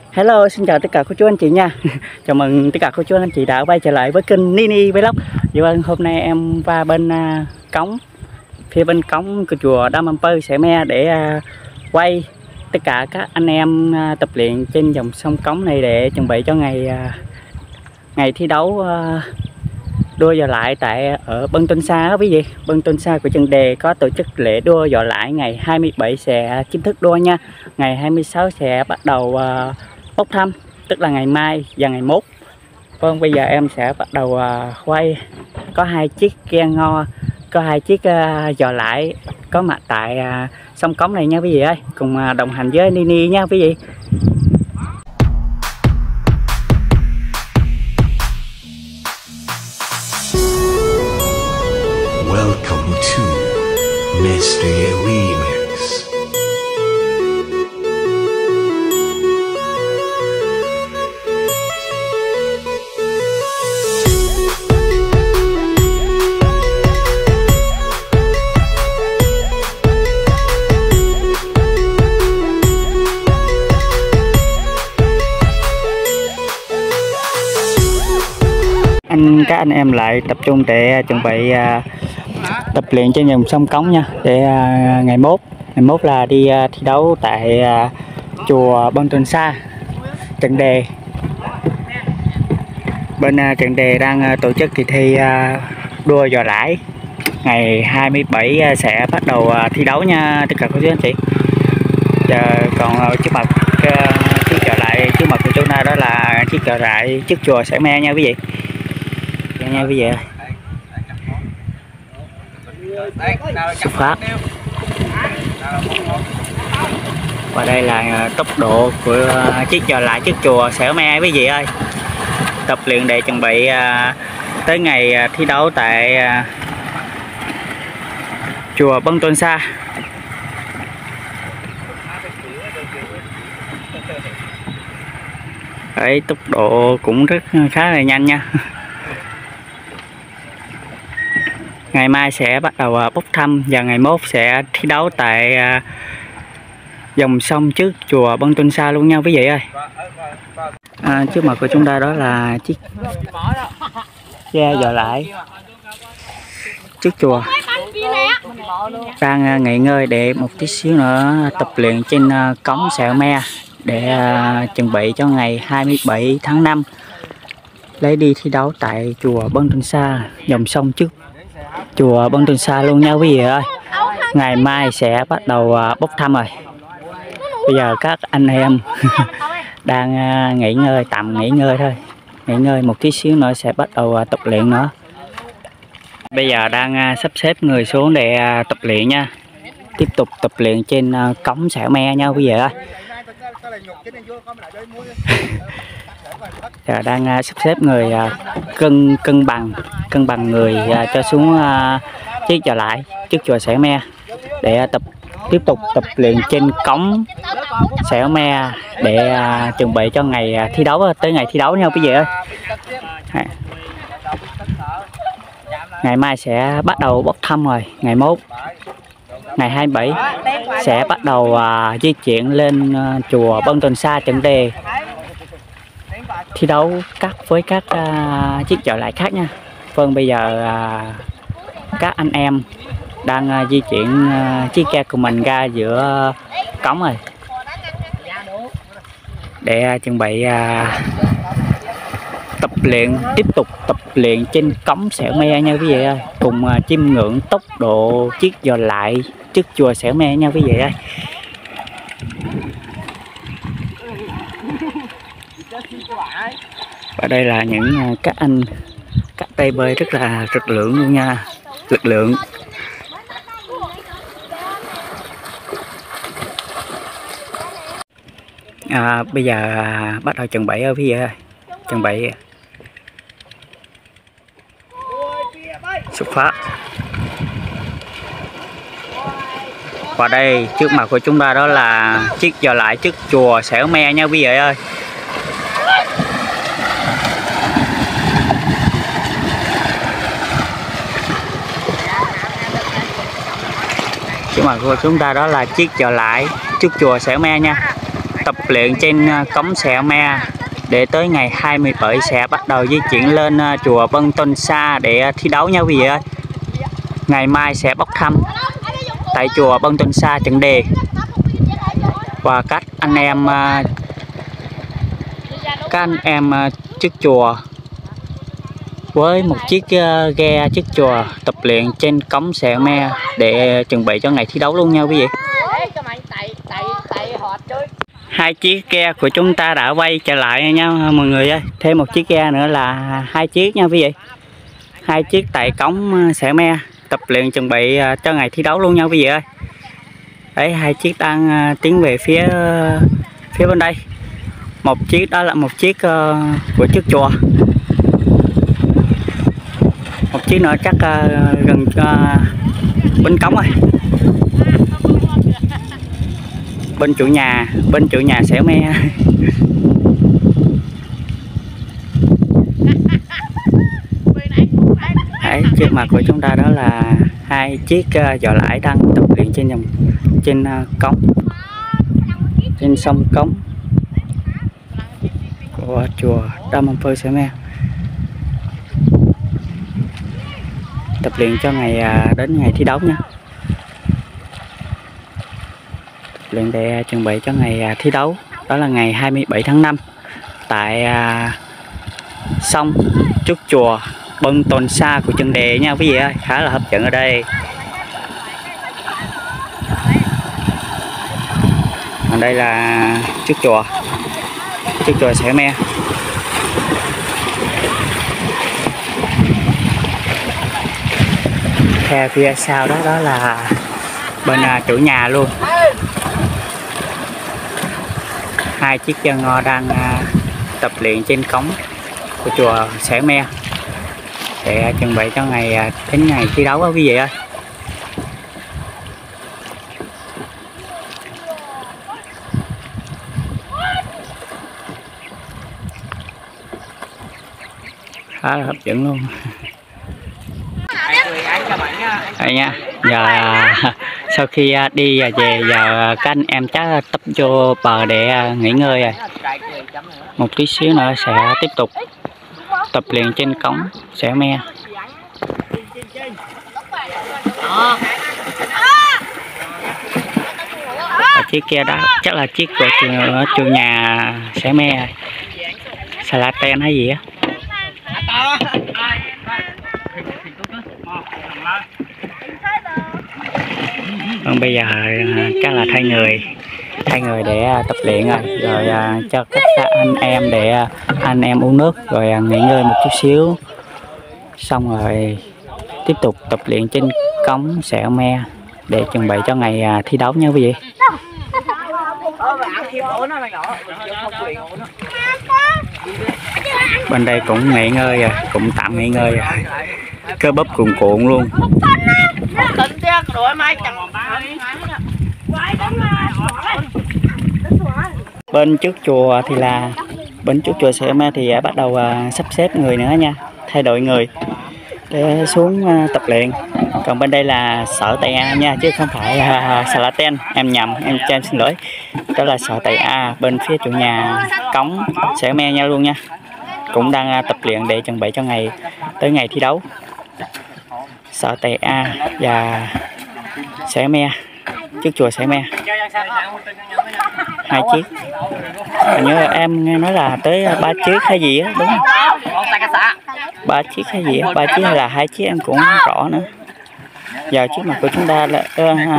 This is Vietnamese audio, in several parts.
Hello, xin chào tất cả cô chú anh chị nha. Chào mừng tất cả cô chú anh chị đã quay trở lại với kênh Nini Vlog. Dạ vâng, hôm nay em qua bên cống, phía bên cống của chùa Đa Mâm Pơ Xẻ Me để quay tất cả các anh em tập luyện trên dòng sông Cống này để chuẩn bị cho ngày thi đấu đua dò lại tại ở Bân Tôn Sa đó quý vị. Bân Tôn Sa của Trần Đề có tổ chức lễ đua dò lại, ngày 27 sẽ chính thức đua nha. Ngày 26 sẽ bắt đầu bốc thăm, tức là ngày mai và ngày mốt. Vâng, bây giờ em sẽ bắt đầu quay. Có hai chiếc ghe ngò, có hai chiếc dò lại có mặt tại sông Cống này nha quý vị ơi. Cùng đồng hành với Nini nha quý vị. Welcome to Mystery Remix. Các anh em lại tập trung để chuẩn bị tập luyện trên dòng sông Cống nha, để ngày mốt là đi thi đấu tại chùa Bân Tôn Sa Trần Đề. Bên Trần Đề đang tổ chức kỳ thi đua dò lãi, ngày 27 sẽ bắt đầu thi đấu nha tất cả các chú anh chị. Giờ còn trước mặt chiếc dò lại trước mặt của chúng ta đó là chiếc dò lại trước chùa Xẻ Me nha quý vị. Nha quý vị, xuất phát. Và đây là tốc độ của chiếc dò lại trước chùa Xẻ Me quý vị ơi. Tập luyện để chuẩn bị tới ngày thi đấu tại chùa Bân Tôn Sa. Đấy, tốc độ cũng khá là nhanh nha. Ngày mai sẽ bắt đầu bốc thăm và ngày mốt sẽ thi đấu tại dòng sông trước chùa Bân Tôn Sa luôn nha quý vị ơi. Trước mặt của chúng ta đó là chiếc ghe dò lại trước chùa, đang nghỉ ngơi để một tí xíu nữa tập luyện trên cống Xẻ Me để chuẩn bị cho ngày 27 tháng 5 lấy đi thi đấu tại chùa Bân Tôn Sa, dòng sông trước chùa Bân Tôn Sa luôn nha quý vị ơi. Ngày mai sẽ bắt đầu bốc thăm rồi. Bây giờ các anh em đang nghỉ ngơi, tạm nghỉ ngơi thôi, nghỉ ngơi một tí xíu nữa sẽ bắt đầu tập luyện nữa. Bây giờ đang sắp xếp người xuống để tập luyện nha, tiếp tục tập luyện trên cống Xẻ Me nha quý vị ơi. Giờ đang sắp xếp người cân bằng người cho xuống chiếc dò lại trước chùa Xẻ Me để tiếp tục tập luyện trên cống Xẻ Me để chuẩn bị cho ngày thi đấu, tới ngày thi đấu nha quý vị ơi. Ngày mai sẽ bắt đầu bốc thăm rồi, ngày mốt ngày 27 sẽ bắt đầu di chuyển lên chùa Bân Tôn Sa Trần Đề thi đấu với các chiếc dò lại khác nha. Vâng, bây giờ các anh em đang di chuyển chiếc ghe của mình ra giữa cống rồi để chuẩn bị tiếp tục tập luyện trên cống Xẻ Me nha quý vị ơi, cùng chiêm ngưỡng tốc độ chiếc dò lại trước chùa Xẻ Me nha quý vị ơi. Và đây là những các anh các tay bơi rất là lực lượng luôn nha, lực lượng. Bây giờ bắt đầu chuẩn bị ở phía dưới, chuẩn bị xuất phát. Và đây trước mặt của chúng ta đó là chiếc dò lại trước chùa Xẻ Me nha quý vị ơi. Trước mặt của chúng ta đó là chiếc dò lại trước chùa Xẻ Me nha. tập luyện trên cống Xẻo Me để tới ngày 27 sẽ bắt đầu di chuyển lên chùa Vân Tôn Sa để thi đấu nha quý vị ơi. Ngày mai sẽ bốc thăm tại chùa Vân Tôn Sa Trần Đề, và các anh em trước chùa với một chiếc ghe trước chùa tập luyện trên cống Xẻo Me để chuẩn bị cho ngày thi đấu luôn nha quý vị. Hai chiếc ghe của chúng ta đã quay trở lại nha mọi người ơi. Thêm một chiếc ghe nữa là hai chiếc nha quý vị. Hai chiếc tại cống Xẻo Me tập luyện chuẩn bị cho ngày thi đấu luôn nha quý vị ơi. Đấy, hai chiếc đang tiến về phía bên đây. Một chiếc đó là một chiếc của trước chùa. Một chiếc nữa chắc gần bên cống rồi. Bên chủ nhà Xẻo Me. Đấy, trước mặt của chúng ta đó là hai chiếc giò lãi đang tập luyện trên cống, trên sông cống của chùa Đa Mông Phơi Xẻo Me, tập luyện cho đến ngày thi đấu nha. Tập luyện để chuẩn bị cho ngày thi đấu, đó là ngày 27 tháng 5 tại sông trước chùa Vân Tôn Sa của Trần Đề nha quý vị ơi. Khá là hấp dẫn ở đây. Ở đây là trước chùa Xẻo Me. Theo phía sau đó là bên chủ nhà luôn. Hai chiếc chân ngò đang tập luyện trên cống của chùa Xẻo Me để chuẩn bị cho đến ngày thi đấu đó quý vị ơi. Khá là hấp dẫn luôn. Đây nha, giờ sau khi đi về giờ các anh em chắc tập vô bờ để nghỉ ngơi rồi. Một tí xíu nữa sẽ tiếp tục tập luyện trên cống Xẻo Me. Và chiếc kia đó chắc là chiếc của chủ nhà Xẻo Me, Salaten hay gì á. Còn bây giờ chắc là thay người để tập luyện rồi cho các anh em để anh em uống nước rồi nghỉ ngơi một chút xíu, xong rồi tiếp tục tập luyện trên cống Xẻo Me để chuẩn bị cho ngày thi đấu nha quý vị. Bên đây cũng nghỉ ngơi rồi, cũng tạm nghỉ ngơi rồi, cơ bắp cuồn cuộn luôn. Bên trước chùa Xẻo Me thì bắt đầu sắp xếp người nữa nha, thay đổi người để xuống tập luyện. Còn bên đây là sở tại A nha, chứ không phải Salaten, em nhầm, em xin lỗi. Đó là sở tại A bên phía chủ nhà cống Xẻo Me nha luôn nha. Cũng đang tập luyện để chuẩn bị cho tới ngày thi đấu. Sở tại A và Xẻo Me, trước chùa Xẻo Me. Hai chiếc. Hình như em nghe nói là tới 3 chiếc hay gì á, đúng không? 3 chiếc hay gì á, 3 chiếc hay là 2 chiếc em cũng không rõ nữa. Giờ trước mặt của chúng ta là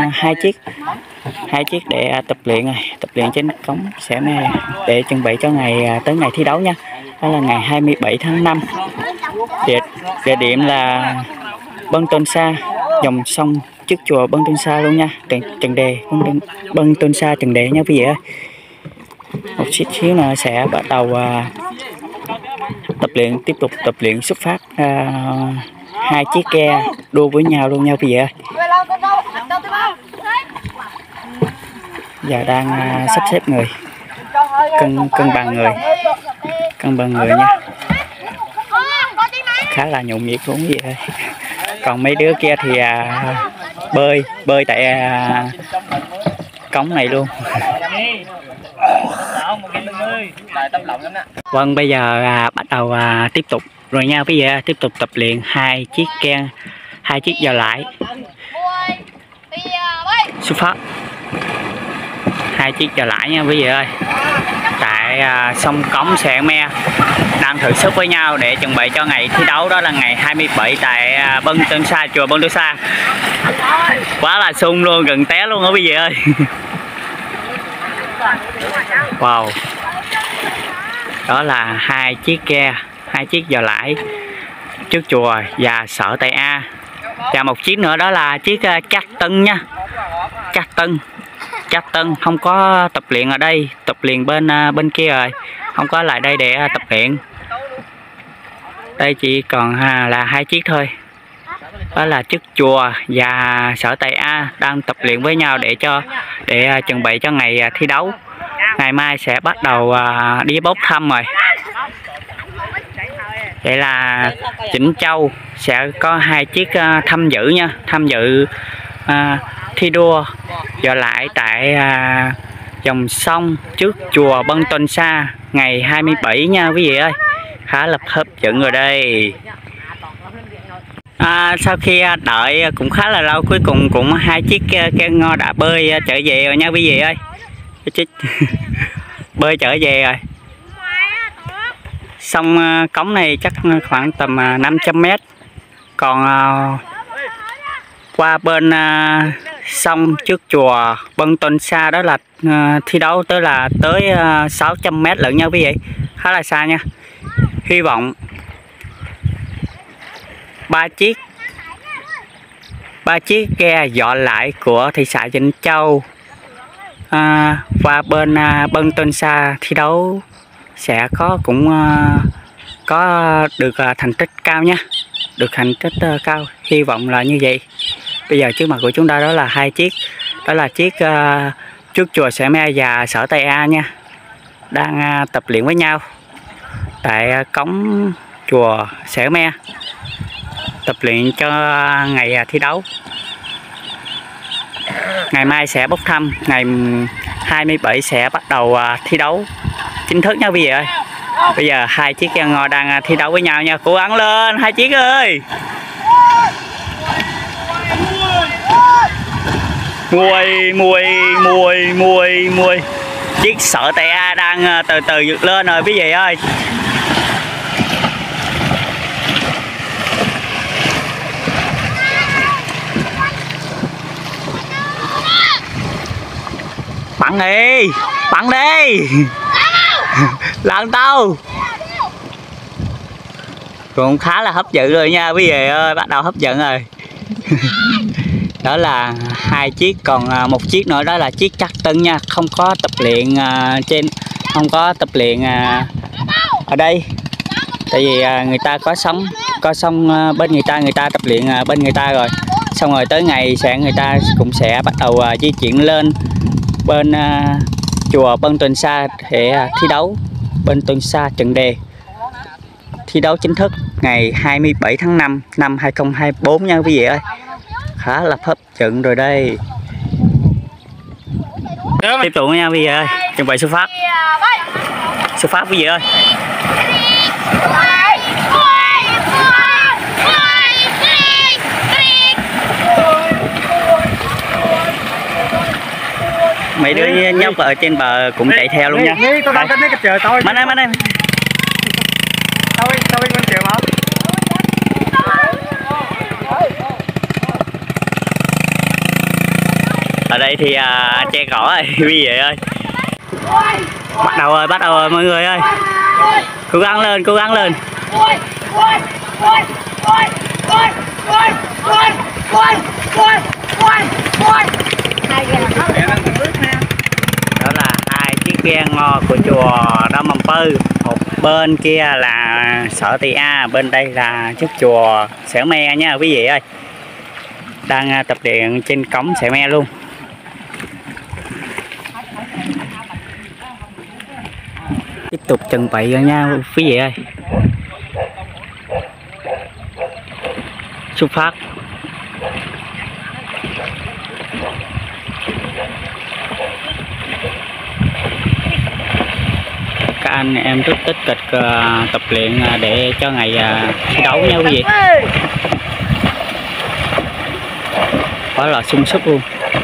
2 chiếc để tập luyện trên cống Xẻo Me để chuẩn bị cho tới ngày thi đấu nha. Đó là ngày 27 tháng 5. Địa điểm là Vân Tôn Sa, dòng sông trước chùa Vân Tôn Sa luôn nha, Trần Đề, Vân Tôn Sa Trần Đề nha quý vị ơi. Một xíu nữa sẽ bắt đầu tiếp tục tập luyện xuất phát hai chiếc ghe đua với nhau luôn nha quý vị ơi. Giờ đang sắp xếp người, cân bằng người nha. Khá là nhộn nhịp luôn quý vị ơi. Còn mấy đứa kia thì bơi tại cống này luôn. Vâng, bây giờ bắt đầu tiếp tục rồi nha. Bây giờ tiếp tục tập luyện hai chiếc giò lại. Xuất phát. Hai chiếc giò lại nha quý vị ơi. Tại sông Cống Xẻo Me đang thử sức với nhau để chuẩn bị cho ngày thi đấu, đó là ngày 27 tại Bân Tôn Sa, chùa Bân Tôn Sa. Quá là sung luôn, gần té luôn đó quý vị ơi. Wow. Đó là hai chiếc giò lại trước chùa và sở tại A. Và một chiếc nữa đó là chiếc Cát Tân nha. Cát Tân không có tập luyện ở đây, tập luyện bên kia rồi, không có lại đây để tập luyện. Đây chỉ còn là hai chiếc thôi. Đó là trước chùa và sở tại A đang tập luyện với nhau để chuẩn bị cho ngày thi đấu. Ngày mai sẽ bắt đầu đi bốc thăm rồi. Vậy là Vĩnh Châu sẽ có hai chiếc tham dự nha, tham dự thi đua giò lại tại dòng sông trước chùa Bân Tôn Sa ngày 27 nha quý vị ơi. Khá là hấp dẫn rồi đây. Sau khi đợi cũng khá là lâu, cuối cùng cũng hai chiếc keo ngo đã bơi trở về rồi nha quý vị ơi. Bơi trở về rồi. Sông Cống này chắc khoảng tầm 500 m. Còn qua bên sông trước chùa Bân Tôn Sa đó là thi đấu tới 600 m lận nha quý vị. Khá là xa nha. Hy vọng ba chiếc ghe dọ lại của thị xã Vĩnh Châu qua bên Bân Tôn Sa thi đấu sẽ có được thành tích cao nha, được thành tích cao, hy vọng là như vậy. Bây giờ trước mặt của chúng ta đó là hai chiếc, đó là chiếc trước chùa Xẻo Me và sở Tây A nha, đang tập luyện với nhau tại cống chùa Xẻo Me, tập luyện cho ngày thi đấu. Ngày mai sẽ bốc thăm, ngày 27 sẽ bắt đầu thi đấu chính thức nha quý vị ơi. Bây giờ hai chiếc ghe ngò đang thi đấu với nhau nha, cố gắng lên hai chiếc ơi. Mùi chiếc sở Tây A đang từ từ vượt lên rồi quý vị ơi. Bắn đi lần tao cũng khá là hấp dẫn rồi nha quý vị ơi, bắt đầu hấp dẫn rồi. Đó là hai chiếc, còn một chiếc nữa đó là chiếc Cát Tân nha, không có tập luyện không có tập luyện ở đây, tại vì người ta có xong bên người ta tập luyện bên người ta rồi, xong rồi tới ngày người ta cũng sẽ bắt đầu di chuyển lên bên chùa Bân Tôn Sa để thi đấu Bân Tôn Sa trận đề, thi đấu chính thức ngày 27 tháng 5 năm 2024 nha quý vị ơi. Khá là hấp dẫn rồi đây. Tiếp tục nha quý vị ơi, chuẩn bị xuất phát quý vị ơi. Mấy đứa nhóc ở trên bờ cũng chạy theo luôn nha. Tôi đang tính cái chờ tôi. Mà đây. Tôi bên chờ mà. Ở đây thì che cỏ rồi quý vị ơi. Bắt đầu rồi mọi người ơi. Cố gắng lên. Đó là hai chiếc ghe ngò của chùa Râm Mầm Pư, một bên kia là sở Tây A, bên đây là trước chùa Xẻo Me nha quý vị ơi, đang tập luyện trên cống Xẻo Me luôn. Tiếp tục chuẩn bị rồi nha quý vị ơi. Xuất phát. các anh em rất tích cực tập luyện để cho ngày thi đấu nha quý vị. Quá là sung sức luôn.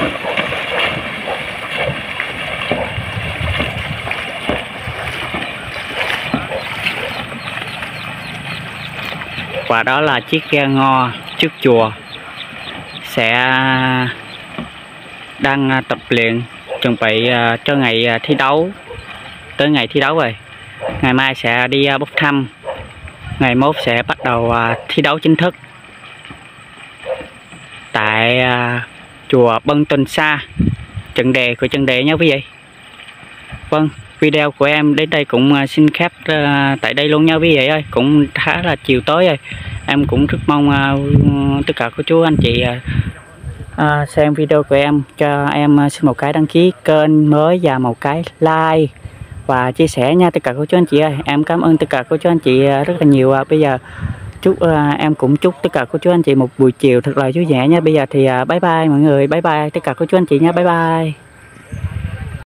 Và đó là chiếc ghe ngò trước chùa sẽ đang tập luyện chuẩn bị cho ngày thi đấu. Tới ngày thi đấu rồi, ngày mai sẽ đi bốc thăm, ngày mốt sẽ bắt đầu thi đấu chính thức tại chùa Bân Tuần Sa, Trần Đề của Trần Đề nha quý vị. Vâng, video của em đến đây cũng xin khép tại đây luôn nha quý vị ơi. Cũng khá là chiều tối rồi, em cũng rất mong tất cả cô chú anh chị xem video của em cho em xin một cái đăng ký kênh mới và một cái like và chia sẻ nha tất cả cô chú anh chị ơi. Em cảm ơn tất cả cô chú anh chị rất là nhiều. Bây giờ chúc em cũng chúc tất cả cô chú anh chị một buổi chiều thật là vui vẻ nha. Bây giờ thì bye bye mọi người, bye bye tất cả cô chú anh chị nha, bye bye.